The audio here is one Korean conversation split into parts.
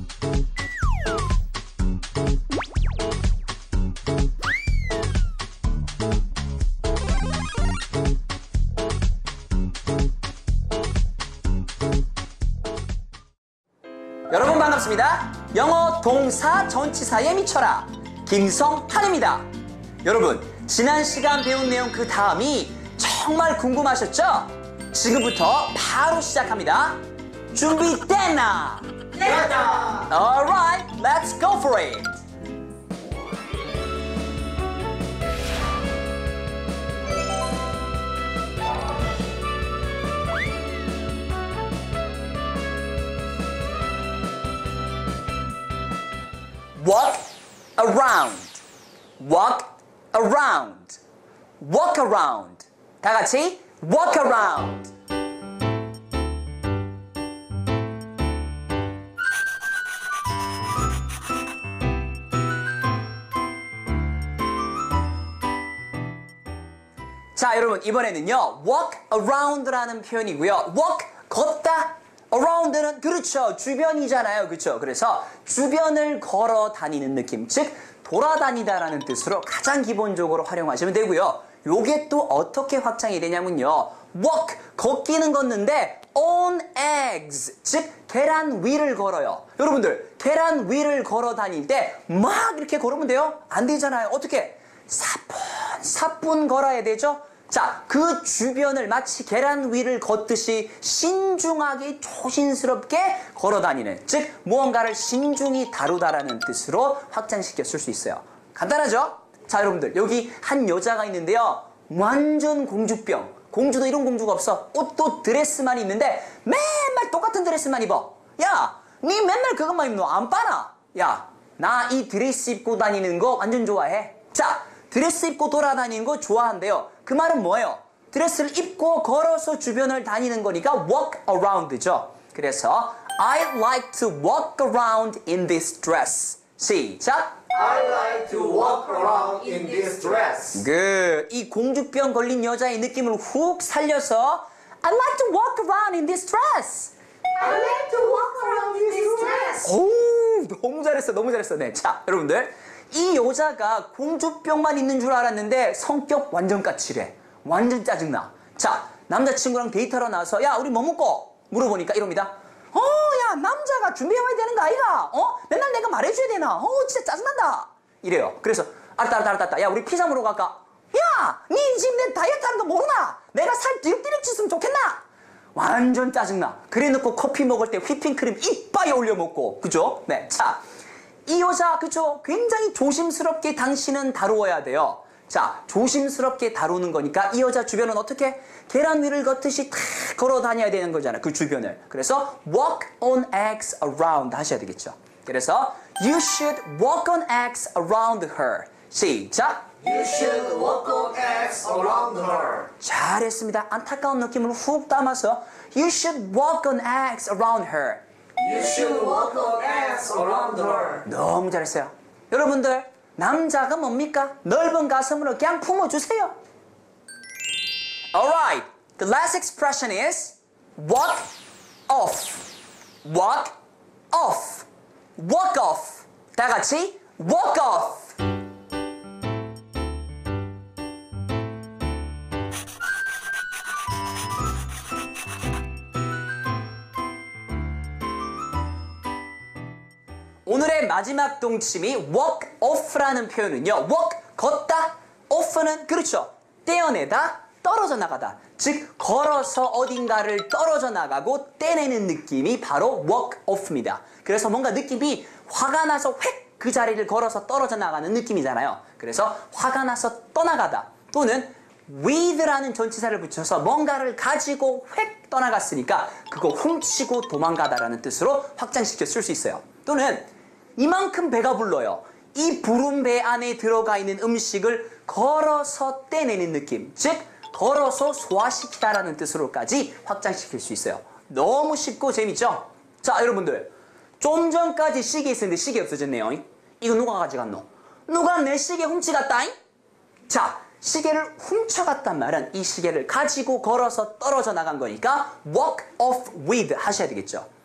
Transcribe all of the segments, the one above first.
여러분 반갑습니다. 영어 동사 전치사에 미쳐라 김성한입니다. 여러분 지난 시간 배운 내용 그 다음이 정말 궁금하셨죠? 지금부터 바로 시작합니다. 준비됐나? 됐다. Alright, let's go for it. Walk around, walk around, walk around. 다 같이 walk around. 자, 여러분 이번에는요 walk around라는 표현이고요. walk 걷다. around는 그렇죠. 주변이잖아요. 그렇죠. 그래서 주변을 걸어 다니는 느낌, 즉 돌아다니다라는 뜻으로 가장 기본적으로 활용하시면 되고요. 요게 또 어떻게 확장이 되냐면요. walk, 걷기는 걷는데 on eggs, 즉 계란 위를 걸어요. 여러분들 계란 위를 걸어 다닐 때 막 이렇게 걸으면 돼요? 안 되잖아요. 어떻게? 사뿐 걸어야 되죠? 자, 그 주변을 마치 계란 위를 걷듯이 신중하게 조심스럽게 걸어다니는, 즉 무언가를 신중히 다루다라는 뜻으로 확장시켜 쓸 수 있어요. 간단하죠? 자, 여러분들 여기 한 여자가 있는데요. 완전 공주병. 공주도 이런 공주가 없어. 옷도 드레스만 입는데 맨날 똑같은 드레스만 입어. 야, 니 맨날 그것만 입노? 안 빠나? 야, 나 이 드레스 입고 다니는 거 완전 좋아해. 자, 드레스 입고 돌아다니는 거 좋아한대요. 그 말은 뭐예요? 드레스를 입고 걸어서 주변을 다니는 거니까 walk around죠. 그래서 I like to walk around in this dress. 시작. I like to walk around in this dress. Good. 이 공주병 걸린 여자의 느낌을 훅 살려서 I like to walk around in this dress. I like to walk around in this dress. 오, 너무 잘했어. 너무 잘했어. 네. 자, 여러분들. 이 여자가 공주병만 있는 줄 알았는데 성격 완전 까칠해. 완전 짜증나. 자, 남자친구랑 데이트하러 나와서 야, 우리 뭐 먹고? 물어보니까 이럽니다. 야, 남자가 준비해와야 되는 거 아이가? 맨날 내가 말해줘야 되나? 진짜 짜증난다. 이래요. 그래서 알았다. 야, 우리 피자 먹으러 갈까? 야, 니 지금 내 다이어트 하는 거 모르나? 내가 살 뒤룩뒤룩 찌으면 좋겠나? 완전 짜증나. 그래 놓고 커피 먹을 때 휘핑크림 이빨에 올려 먹고. 그죠? 네. 자. 이 여자, 그죠? 굉장히 조심스럽게 당신은 다루어야 돼요. 자, 조심스럽게 다루는 거니까 이 여자 주변은 어떻게? 계란 위를 걷듯이 탁 걸어 다녀야 되는 거잖아. 그 주변을. 그래서 walk on eggs around 하셔야 되겠죠. 그래서 you should walk on eggs around her. 시작. You should walk on eggs around her. 잘했습니다. 안타까운 느낌을 훅 담아서 you should walk on eggs around her. You should walk on eggs around her. 너무 잘했어요. 여러분들 남자가 뭡니까? 넓은 가슴으로 그냥 품어주세요. Alright, the last expression is walk off. Walk off. Walk off. 다 같이 walk off. 오늘의 마지막 동침이 walk off라는 표현은요. walk, 걷다, off는 그렇죠. 떼어내다, 떨어져 나가다. 즉 걸어서 어딘가를 떨어져 나가고 떼내는 느낌이 바로 walk off입니다. 그래서 뭔가 느낌이 화가 나서 획 그 자리를 걸어서 떨어져 나가는 느낌이잖아요. 그래서 화가 나서 떠나가다 또는 with라는 전치사를 붙여서 뭔가를 가지고 획 떠나갔으니까 그거 훔치고 도망가다라는 뜻으로 확장시켜 쓸 수 있어요. 또는 이만큼 배가 불러요. 이 부른 배 안에 들어가 있는 음식을 걸어서 떼내는 느낌, 즉 걸어서 소화시키다라는 뜻으로까지 확장시킬 수 있어요. 너무 쉽고 재밌죠? 자, 여러분들 좀 전까지 시계 있었는데 시계 없어졌네요. 이거 누가 가져갔노? 누가 내 시계 훔쳐갔다잉? 자, 시계를 훔쳐갔단 말은 이 시계를 가지고 걸어서 떨어져 나간 거니까 walk off with 하셔야 되겠죠.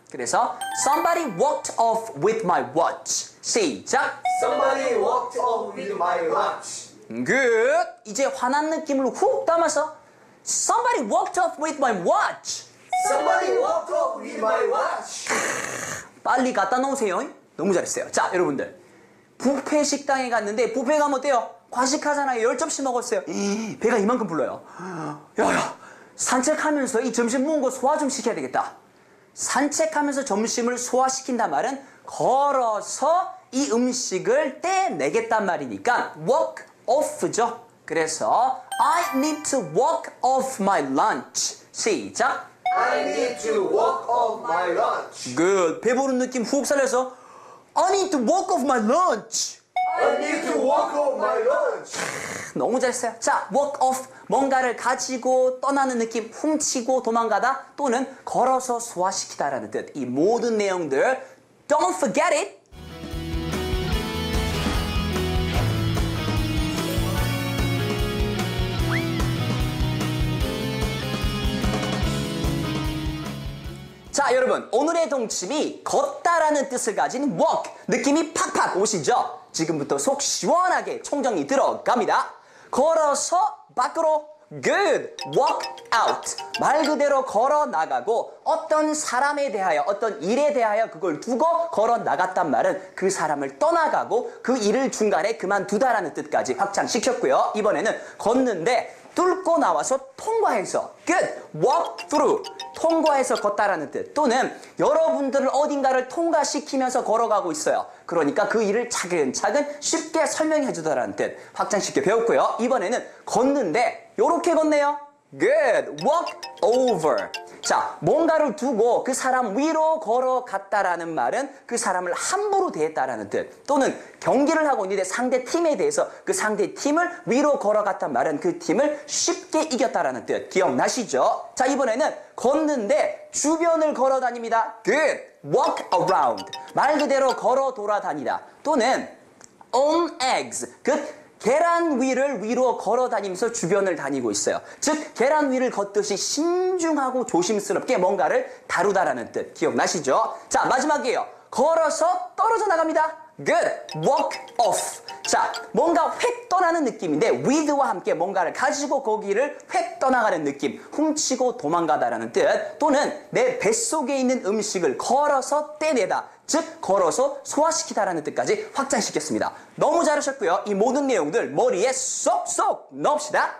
그래서 somebody walked off with my watch. 시작. Somebody walked off with my lunch. Good. 이제 화난 느낌을 훅 담아서 somebody walked off with my watch. Somebody walked off with my watch. 빨리 갖다 놓으세요. 너무 잘했어요. 자, 여러분들. 뷔페 식당에 갔는데 뷔페 가면 어때요? 과식하잖아요. 10접시 먹었어요. 배가 이만큼 불러요. 야, 산책하면서 이 점심 먹은 거 소화 좀 시켜야 되겠다. 산책하면서 점심을 소화시킨단 말은 걸어서 이 음식을 떼내겠단 말이니까 walk off죠. 그래서 I need to walk off my lunch. 시작. I need to walk off my lunch. Good. 배부른 느낌 훅 살려서 I need to walk off my lunch. I need to walk off my lunch. 너무 잘했어요. 자, walk off. 뭔가를 가지고 떠나는 느낌, 훔치고 도망가다 또는 걸어서 소화시키다라는 뜻. 이 모든 내용들 don't forget it. 자, 여러분, 오늘의 동침이 걷다라는 뜻을 가진 walk, 느낌이 팍팍 오시죠? 지금부터 속 시원하게 총정리 들어갑니다. 걸어서 밖으로, good, walk out. 말 그대로 걸어 나가고 어떤 사람에 대하여, 어떤 일에 대하여 그걸 두고 걸어 나갔단 말은 그 사람을 떠나가고 그 일을 중간에 그만두다라는 뜻까지 확장시켰고요. 이번에는 걷는데 뚫고 나와서 통과해서 good, walk through, 통과해서 걷다라는 뜻 또는 여러분들을 어딘가를 통과시키면서 걸어가고 있어요. 그러니까 그 일을 차근차근 쉽게 설명해 주다라는 뜻 확장시켜 배웠고요. 이번에는 걷는데 요렇게 걷네요. good, walk over. 자, 뭔가를 두고 그 사람 위로 걸어갔다라는 말은 그 사람을 함부로 대했다라는 뜻 또는 경기를 하고 있는데 상대 팀에 대해서 그 상대 팀을 위로 걸어갔단 말은 그 팀을 쉽게 이겼다라는 뜻 기억나시죠? 자, 이번에는 걷는데 주변을 걸어 다닙니다. good, walk around. 말 그대로 걸어 돌아다니다 또는 on eggs. 계란 위를 위로 걸어 다니면서 주변을 다니고 있어요. 즉 계란 위를 걷듯이 신중하고 조심스럽게 뭔가를 다루다라는 뜻 기억나시죠? 자, 마지막이에요. 걸어서 떨어져 나갑니다. good, walk off. 자, 뭔가 획 떠나는 느낌인데 with와 함께 뭔가를 가지고 거기를 획 떠나가는 느낌, 훔치고 도망가다라는 뜻 또는 내 뱃속에 있는 음식을 걸어서 떼내다, 즉 걸어서 소화시키다라는 뜻까지 확장시켰습니다. 너무 잘하셨고요. 이 모든 내용들 머리에 쏙쏙 넣읍시다.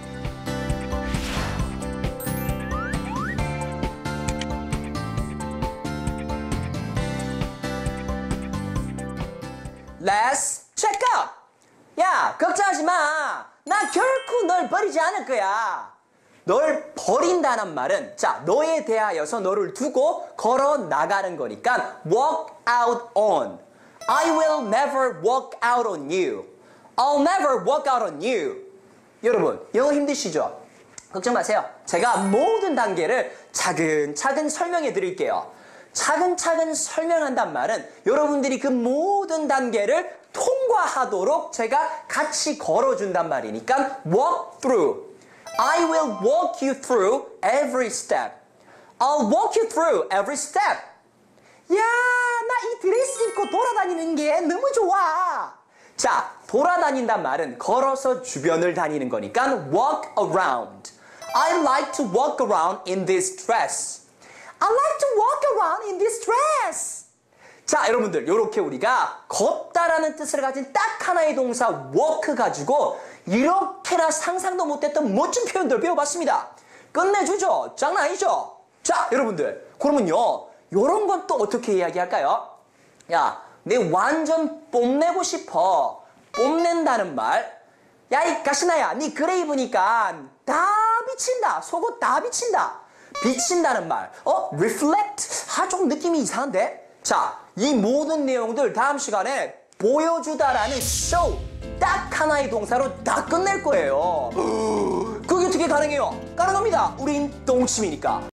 Let's check out. 야, 걱정하지 마. 나 결코 널 버리지 않을 거야. 널 버린다는 말은 자, 너에 대하여서 너를 두고 걸어 나가는 거니까 walk out on. I will never walk out on you. I'll never walk out on you. 여러분, 영어 힘드시죠? 걱정 마세요. 제가 모든 단계를 차근차근 설명해 드릴게요. 차근차근 설명한단 말은 여러분들이 그 모든 단계를 통과하도록 제가 같이 걸어준단 말이니까 walk through. I will walk you through every step. I'll walk you through every step. 야, 나 이 드레스 입고 돌아다니는 게 너무 좋아. 자, 돌아다닌단 말은 걸어서 주변을 다니는 거니까 walk around. I like to walk around in this dress. I like to walk around in this dress. 자, 여러분들, 요렇게 우리가 걷다라는 뜻을 가진 딱 하나의 동사 walk 가지고 이렇게나 상상도 못했던 멋진 표현들 배워봤습니다. 끝내주죠? 장난 아니죠? 자, 여러분들, 그러면요, 요런 건 또 어떻게 이야기할까요? 야, 내 완전 뽐내고 싶어. 뽐낸다는 말. 야, 이 가시나야, 니 그래 입으니까 다 비친다. 속옷 다 비친다. 비친다는 말. reflect? 조금 느낌이 이상한데? 자, 이 모든 내용들 다음 시간에 보여주다라는 show 딱 하나의 동사로 다 끝낼 거예요. 그게 어떻게 가능해요? 가능합니다. 우린 똥침이니까.